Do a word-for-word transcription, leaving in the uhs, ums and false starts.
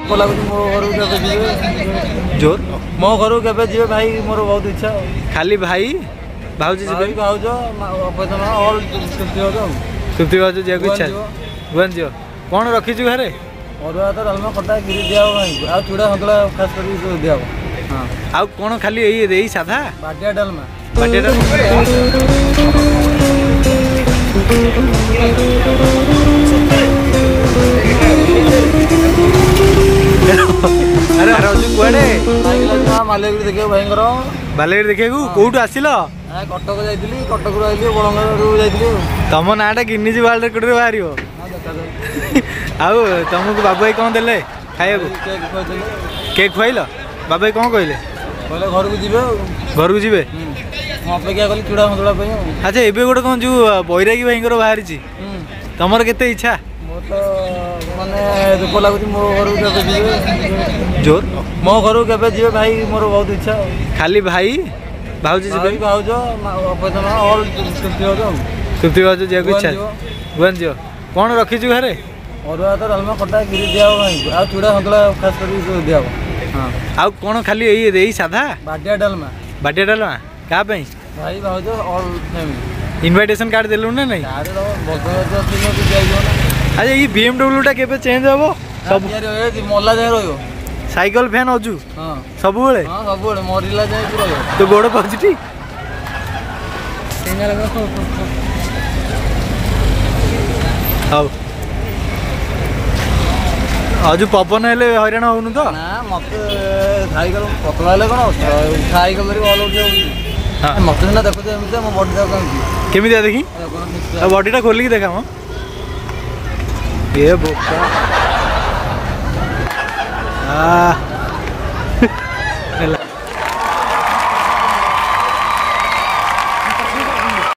मो घर के जोर मो घर के भाई मोर बहुत इच्छा खाली भाई भाउजी जी भाउज ऑल फिफ्टी भाउज जाको इच्छा भुवन जी कौन रखी घरे अरुआ तो डालमा खटा गिरी दिया आ चूड़ा सतुला खास कर दिया हाँ आउ कौन खाली यही साधा बाटिया डालमा बाटिया डालमा अरे रजू कुआडे मालगिरी देखिए भयंकर बालेगिरी देखिए कौटू आसिल कटक जाइली कटक रही बड़ंगू जाइली तुम नाटा गिनीज वर्ल्ड रेकर्ड रे बाहर आउ तुमको बाबू भाई कौन देले खाया केक खुआइल बाबू भाई कौन कहले कहले घर को जीवे घर को जीवे अपेक्षा कली चूड़ा सतुला अच्छा एबे गोटे कौन जो बैरागी भाई बाहरी तुमर केते इच्छा तो माने दुख लगुच मो घर के जोर मो घर के जी भाई मोर बहुत इच्छा खाली भाई भाउजी जी भाउज ऑल फिफ्टी भाउज जाको इच्छा भुवन जी कौन रखी घरे अरुआ तो डालमा खटा गिरी दिया आ चूड़ा सतुला खास कर दिया हाँ आउ कौन खाली यही साधा बाटिया डालमा बाटिया डालमा क्या भाई भाउज ऑल फैमिली इनविटेशन कार्ड देलु ना नहीं अच्छा ये बीएमडब्ल्यू टा केबे चेंज हबो सब मल्ला जाय रहियो साइकिल फैन अजू हां सब बेले हां सब बेले मरिला जाय पुरो तो गोड़ पॉजिटिव सिंगल लगा हाउ अजू पवन हेले हैरान होनु तो ना मते साइकिल पतला हेले कोन साइकिल धरि ऑल उठे हां मते ना देखो एमते मो बॉडी दा केमी दे देखी बॉडी टा खोल के देखा म ये बोका आ